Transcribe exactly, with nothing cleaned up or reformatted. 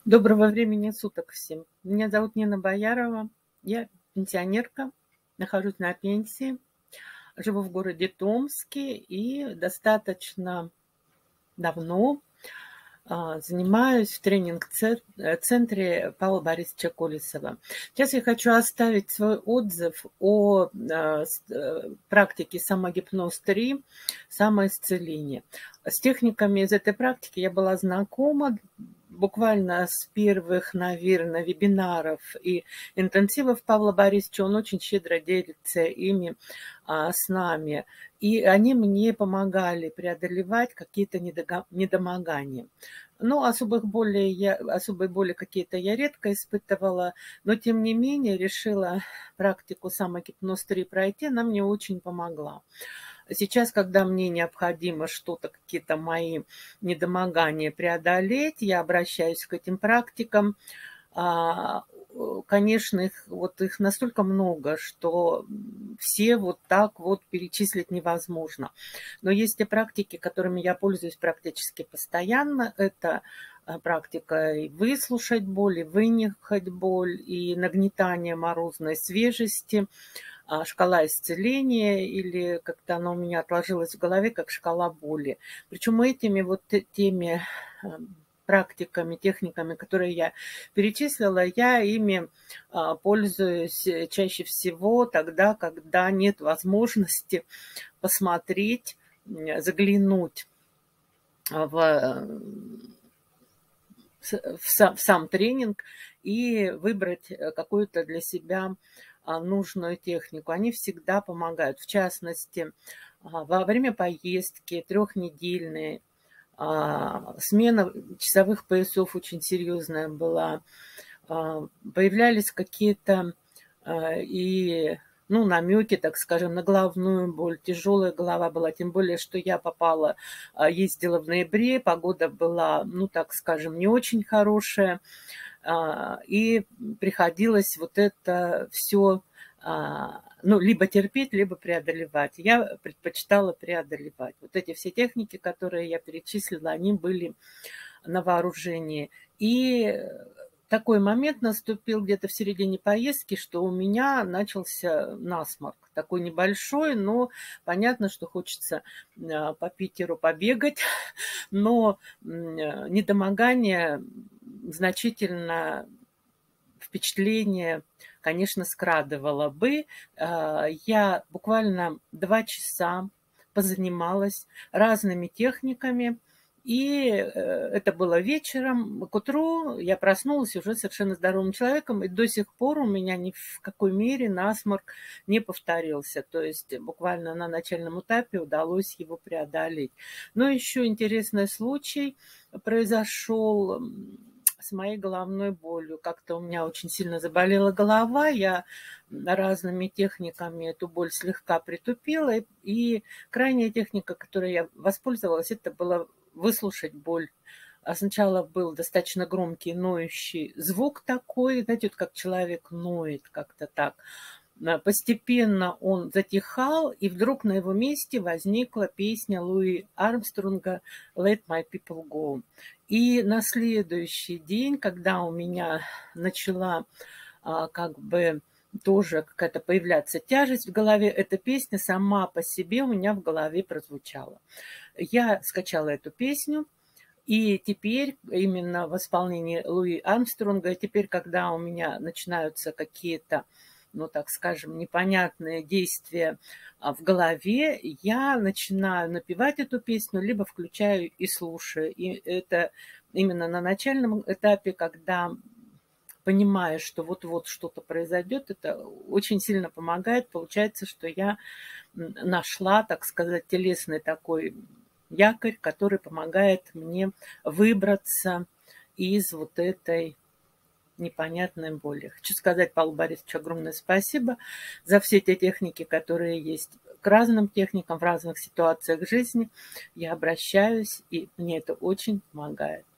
Доброго времени суток всем. Меня зовут Нина Боярова. Я пенсионерка, нахожусь на пенсии, живу в городе Томске и достаточно давно а, занимаюсь в тренинг-центре Павла Борисовича Колесова. Сейчас я хочу оставить свой отзыв о а, с- э, практике самогипноз три, самоисцеление. С техниками из этой практики я была знакома буквально с первых, наверное, вебинаров и интенсивов Павла Борисовича. Он очень щедро делится ими а, с нами. И они мне помогали преодолевать какие-то недога- недомогания. Ну, особых болей я, особой боли какие-то я редко испытывала, но тем не менее решила практику самогипноз три пройти, она мне очень помогла. Сейчас, когда мне необходимо что-то, какие-то мои недомогания преодолеть, я обращаюсь к этим практикам. А, э, Конечно, их, вот их настолько много, что все вот так вот перечислить невозможно. Но есть и практики, которыми я пользуюсь практически постоянно. Это а, практика и выслушать боль, и вынюхать боль, и нагнетание морозной свежести, а, шкала исцеления, или как-то она у меня отложилась в голове, как шкала боли. Причем этими вот те- теми а, практиками, техниками, которые я перечислила, я ими а, пользуюсь э, чаще всего тогда, когда нет возможности посмотреть, м, заглянуть в, э, с- в сам, в сам тренинг и выбрать э, какую-то для себя а, нужную технику. Они всегда помогают. В частности, а, во время поездки трехнедельной а, смена часовых поясов очень серьезная была. А, Появлялись какие-то а, и ну, намеки, так скажем, на головную боль. Тяжелая голова была, тем более, что я попала, а, ездила в ноябре, погода была, ну, так скажем, не очень хорошая, а, и приходилось вот это все, ну, либо терпеть, либо преодолевать. Я предпочитала преодолевать. Вот эти все техники, которые я перечислила, они были на вооружении. И такой момент наступил где-то в середине поездки, что у меня начался насморк. Такой небольшой, но понятно, что хочется а, по Питеру побегать, но м, э, недомогание значительно впечатление, конечно, скрадывало бы. А, Я буквально два часа позанималась разными техниками, и э, это было вечером. К утру я проснулась уже совершенно здоровым человеком, и до сих пор у меня ни в какой мере насморк не повторился. То есть буквально на начальном этапе удалось его преодолеть. Но еще интересный случай произошел с моей головной болью. Как-то у меня очень сильно заболела голова, я разными техниками эту боль слегка притупила, и, и крайняя техника, которой я воспользовалась, это было выслушать боль. А сначала был достаточно громкий ноющий звук такой, знаете, вот как человек ноет, как-то так. А, Постепенно он затихал, и вдруг на его месте возникла песня Луи Армстронга «Let my people go». И на следующий день, когда у меня начала а, как бы тоже какая-то появляться тяжесть в голове, эта песня сама по себе у меня в голове прозвучала. Я скачала эту песню, и теперь именно в исполнении Луи Армстронга, теперь, когда у меня начинаются какие-то, ну, так скажем, непонятные действия а, в голове, я начинаю напевать эту песню, либо включаю и слушаю. И это именно на начальном этапе, когда понимаешь, что вот-вот что-то произойдет, это очень сильно помогает. Получается, что я нашла, так сказать, телесный такой якорь, который помогает мне выбраться из вот этой непонятной боли. Хочу сказать Павлу Борисовичу огромное спасибо за все те техники, которые есть. К разным техникам в разных ситуациях жизни я обращаюсь, и мне это очень помогает.